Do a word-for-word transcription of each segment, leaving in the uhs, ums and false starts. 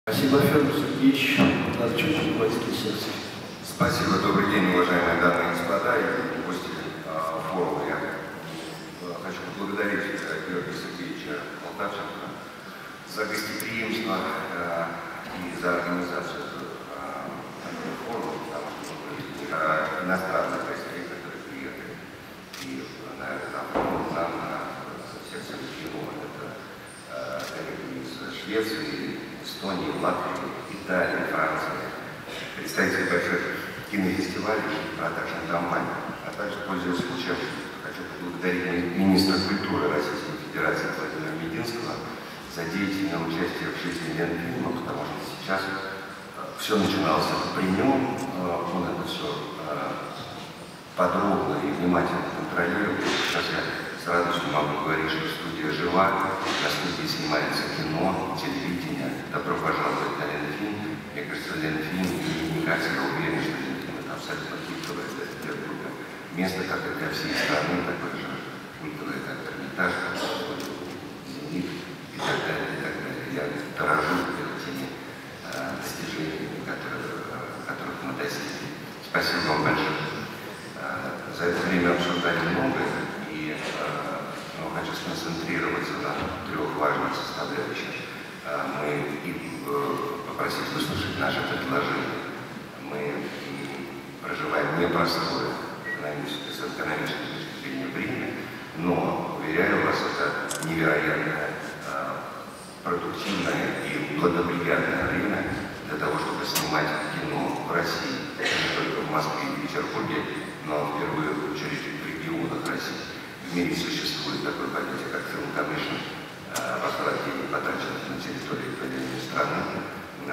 Спасибо, Федор Сергеевич. Арчевич, Уральский секций. Спасибо. Добрый день, уважаемые дамы и господа и гости э, форума. Я э, хочу поблагодарить э, Георгия Сергеевича Полтавченко за гостеприимство э, и за организацию э, форума, потому что э, иностранные гости, которые приехали и на этот форум нам на секцию кино. Это э, коллеги из Швеции, Эстонии, Латвии, Италии, Франции, представители больших кинофестивалей, а также компаний. А также, пользуясь случаем, хочу поблагодарить министра культуры Российской Федерации Владимира Мединского за деятельное участие в жизни Ленфильма, потому что сейчас все начиналось при нем, он это все подробно и внимательно контролирует. Сейчас я с радостью могу говорить, что студия жива, на студии снимается кино, телевидение. Добро пожаловать на Ленфильм. Мне кажется, Ленфильм, и не кажется, я уверен, что Ленфильм это абсолютно культовое для друга. Место, как и для всей страны, такое же культовое, как Эрмитаж, Зенит и так далее, и так далее. Я дорожу теми э, достижениями, которые, э, которых мы достигли. Спасибо вам большое. Э, за это время обсуждали многое. И э, ну, хочу сконцентрироваться на трех важных составляющих. Э, мы и э, попросить выслушать наше предложение. Мы э, проживаем непростое экономическое, с экономической точки зрения время, но, уверяю вас, это невероятное, э, продуктивное и благоприятное время для того, чтобы снимать кино в России, не только в Москве и Петербурге, но в первую очередь в регионах России. В мире существует такое понятие, как film commission, возврат денег, потраченных на территории определенной страны,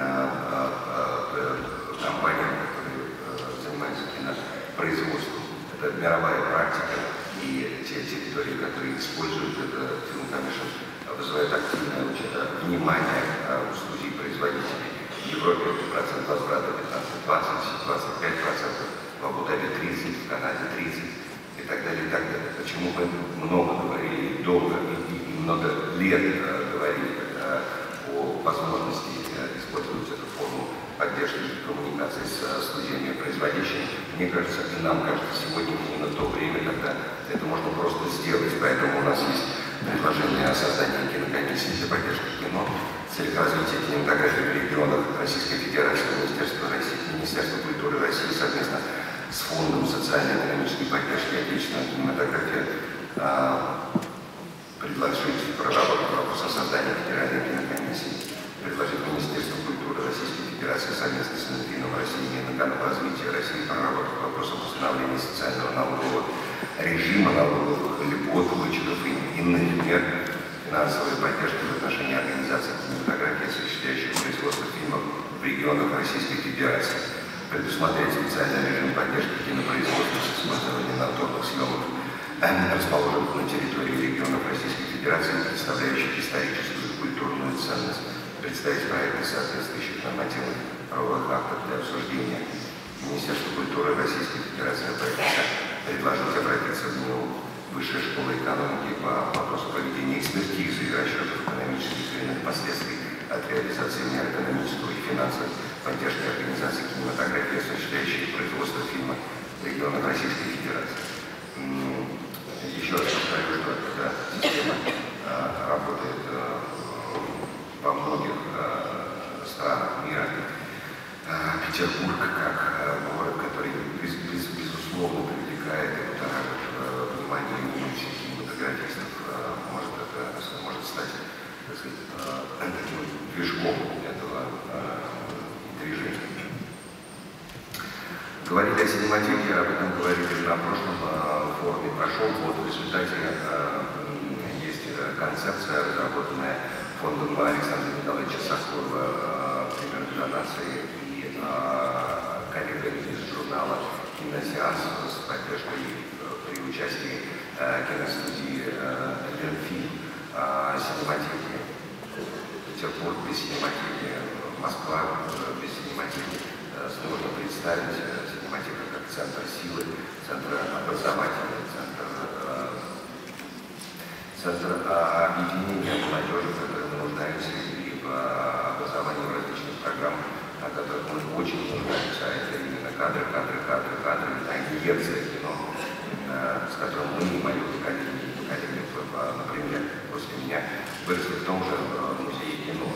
компаниям, которые занимаются кинопроизводством. Это мировая практика, и те территории, которые используют это film commission, вызывают активное внимание у студий-производителей. В Европе процент возврата пятнадцать, двадцать, двадцать пять процентов, в Абу-Даби тридцать, в Канаде тридцать. И так далее, и так далее. Почему мы много говорили, долго и, и много лет э, говорили э, о возможности э, использовать эту форму поддержки коммуникации с э, студиями производящими. Мне кажется, и нам кажется, сегодня именно то время, когда это можно просто сделать. Поэтому у нас есть предложение о создании кинокомиссии для поддержки кино, цель развития кинематографии в регионах Российской Федерации, Министерства, России, Министерства культуры России совместно с Фондом социально-экономической поддержки отечественной кинематографии а, предложить проработку вопроса создания федеральной кинокомиссии, предложить Министерству культуры Российской Федерации совместно с Минфином России и Минэкономразвития России проработку вопроса установления социального налогового режима, налоговых льгот, вычетов и иных мер финансовой поддержки в отношении организаций кинематографии, осуществляющих производство фильмов в регионах Российской Федерации. Предусмотреть специальный режим поддержки кинопроизводства с использованием натурных съемок, расположенных на территории регионов Российской Федерации, представляющих историческую и культурную ценность, представить проекты соответствующих нормативных правовых актов для обсуждения. Министерство культуры Российской Федерации предложить обратиться в НИУ Высшей школы экономики по вопросу проведения экспертизы и расчетов экономических и иных последствий от реализации мер экономического и финансовой поддержки организации кинематографии, осуществляющей производство фильма в регионах Российской Федерации. Еще раз повторю, что эта система а, работает а, во многих а, странах мира. А, Петербург, как а, город, который без, без, безусловно привлекает и будоражит а, внимание будущих кинематографистов, а, может, это, может стать, так сказать, а, таким движком этого а, движения. Говорили о синематеке, об этом говорили на прошлом э, форуме. Прошел год, в результате э, есть концепция, разработанная фондом Александра Николаевича Соколова, пример для нации, и э, коллегами из журнала «Киносеанс» с поддержкой э, при участии э, киностудии э, «Ленфильм», э, синематеки. Петербург без синематеки, Москва без синематеки. Сложно представить синематеку как центр силы, центр образовательный, центр, э, центр э, объединения молодежи, которая нуждается и в образовании в различных очень нуждаются. Это именно кадры, кадры, кадры, кадры, это инъекция кино, с которым мы и мои коллеги, коллеги, например, после меня, выросли в том же музее кино.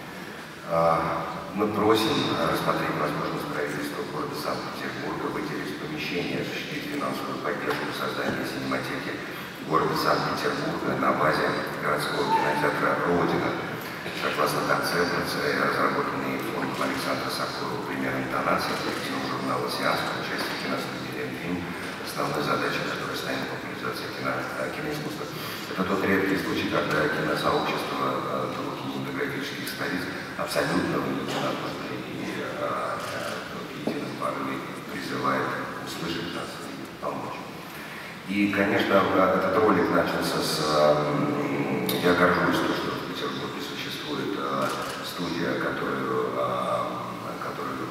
Мы просим рассмотреть возможность правительства города Санкт-Петербурга выделить помещение, осуществить финансовую поддержку создания синематеки города Санкт-Петербурга на базе городского кинотеатра «Родина». Согласно концепции, разработанной фондом Александра Соколова «Пример интонации», коллективом журнала «Сеанс» по участию киностудии «Фильм», основной задачей которой станет популяризация кино, киноискусства. Это тот редкий случай, когда киносообщество двух кинематографических столиц абсолютно единодушно и в едином порыве призывает услышать нас и помочь. И, конечно, этот ролик начался с... Я горжусь, что в Петербурге существует студия, которую, которую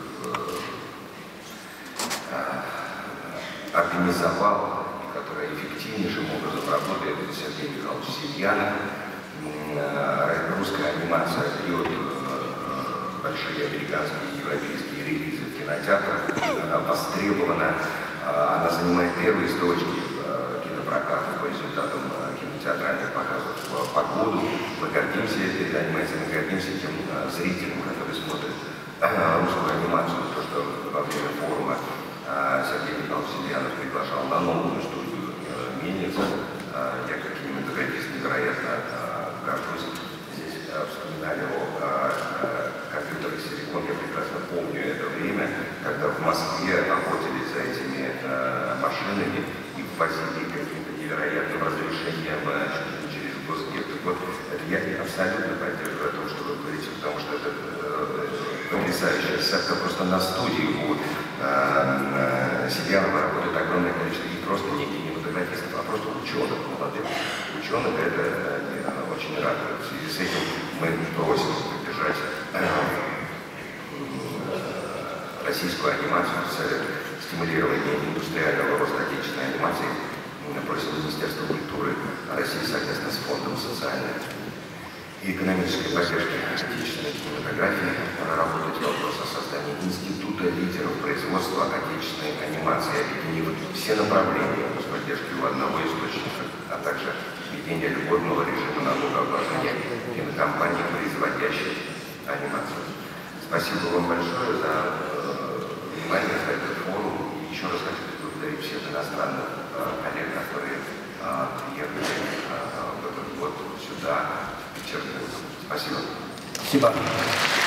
организовал, которая эффективнейшим образом работает, Сергей Михайлович Сильянов. Русская анимация бьет большие американские и европейские релизы в кинотеатрах. Она востребована, она занимает первые строчки кинопроката по результатам кинотеатральных показов по году. Мы гордимся этой анимацией, мы гордимся тем зрителям, которые смотрят русскую анимацию. То, что во время форума Сергей Михайлович Сильянов приглашал на новую студию Мельница. Я как кинематографист невероятно горжусь. Здесь вспоминали о компьютерах «Силикон». Я прекрасно помню это время, когда в Москве охотились за этими машинами и ввозили каким-то невероятным разрешением через Госгет. Вот это я абсолютно поддерживаю то, что вы говорите, потому что это потрясающая сцена. Просто на студии у Сильянова работает огромное количество не просто не кинематографистов, а просто ученых, молодых ученых. Это очень радует. В связи с этим мы просим поддержать российскую анимацию с целью стимулирования индустриального роста отечественной анимации. Мы просим Министерство культуры России совместно с Фондом социальной и экономической поддержки отечественной кинематографии проработать вопрос о создании института лидеров производства отечественной анимации, объединив все направления с поддержкой у одного источника, а также введение льготного режима налогообложения кинокомпаний, производящих анимацию. Спасибо вам большое за э, внимание, за этот форум. И еще раз хочу поблагодарить всех иностранных э, коллег, которые э, приехали э, в этот год сюда, в Петербург. Спасибо. Спасибо.